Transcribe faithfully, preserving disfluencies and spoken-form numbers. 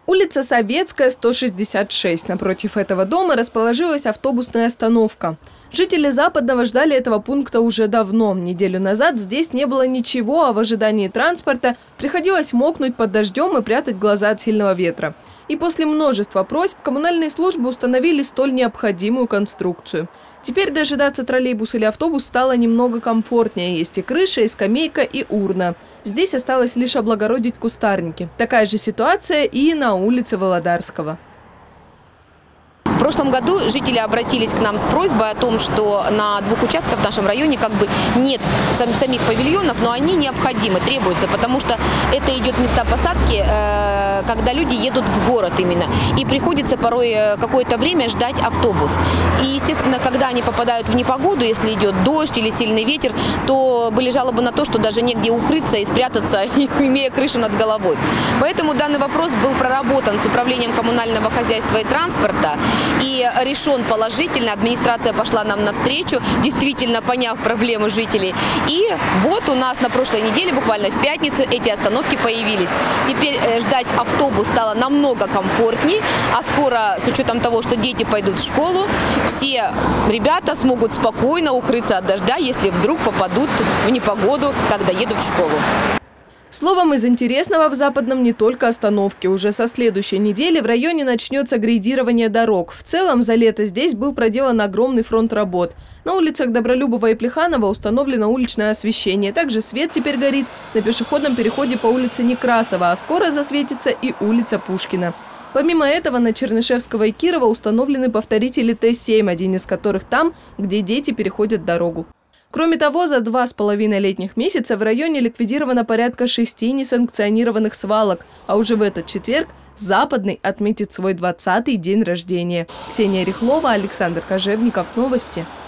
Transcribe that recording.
Улица Советская, сто шестьдесят шесть. Напротив этого дома расположилась автобусная остановка. Жители Западного ждали этого пункта уже давно. Неделю назад здесь не было ничего, а в ожидании транспорта приходилось мокнуть под дождем и прятать глаза от сильного ветра. И после множества просьб коммунальные службы установили столь необходимую конструкцию. Теперь дожидаться троллейбус или автобус стало немного комфортнее. Есть и крыша, и скамейка, и урна. Здесь осталось лишь облагородить кустарники. Такая же ситуация и на улице Володарского. В прошлом году жители обратились к нам с просьбой о том, что на двух участках в нашем районе как бы нет самих павильонов, но они необходимы, требуются, потому что это идет места посадки, когда люди едут в город именно. И приходится порой какое-то время ждать автобус. И, естественно, когда они попадают в непогоду, если идет дождь или сильный ветер, то были жалобы на то, что даже негде укрыться и спрятаться, имея крышу над головой. Поэтому данный вопрос был проработан с управлением коммунального хозяйства и транспорта и решен положительно. Администрация пошла нам навстречу, действительно поняв проблему жителей. И вот у нас на прошлой неделе, буквально в пятницу, эти остановки появились. Теперь ждать автобус стало намного комфортней, а скоро, с учетом того, что дети пойдут в школу, все ребята смогут спокойно укрыться от дождя, если вдруг попадут в непогоду, когда едут в школу. Словом, из интересного в Западном не только остановки. Уже со следующей недели в районе начнется грейдирование дорог. В целом, за лето здесь был проделан огромный фронт работ. На улицах Добролюбова и Плеханова установлено уличное освещение. Также свет теперь горит на пешеходном переходе по улице Некрасова, а скоро засветится и улица Пушкина. Помимо этого, на Чернышевского и Кирова установлены повторители Т семь, один из которых там, где дети переходят дорогу. Кроме того, за два с половиной летних месяца в районе ликвидировано порядка шести несанкционированных свалок, а уже в этот четверг Западный отметит свой двадцатый день рождения. Ксения Рихлова, Александр Кожевников. Новости.